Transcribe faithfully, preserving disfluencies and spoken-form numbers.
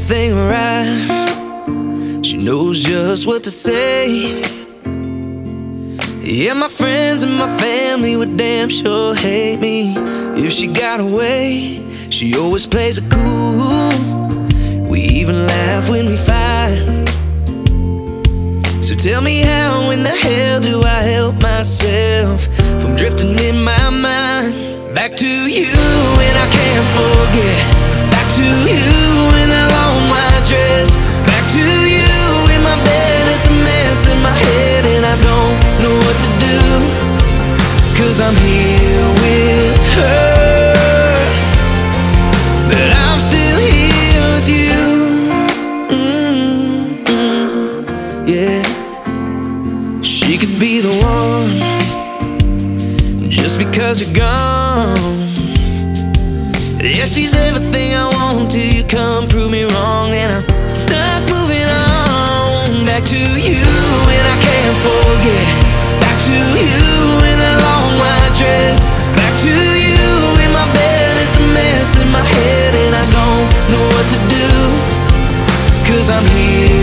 everything right. She knows just what to say. Yeah, my friends and my family would damn sure hate me if she got away. She always plays it cool. We even laugh when we fight. So tell me, how in the hell do I help myself from drifting in my mind? Back to you and I can't forget. Back to you in that long white dress. Back to you in my bed, it's a mess in my head and I don't know what to do. Cause I'm here with her, but I'm still here with you. Mm-hmm. Yeah, she could be the one just because you're gone. Yeah, she's everything I want till you come prove me wrong, and I'm stuck moving on. Back to you and I can't forget. Back to you in that long white dress. Back to you in my bed, it's a mess in my head and I don't know what to do. Cause I'm here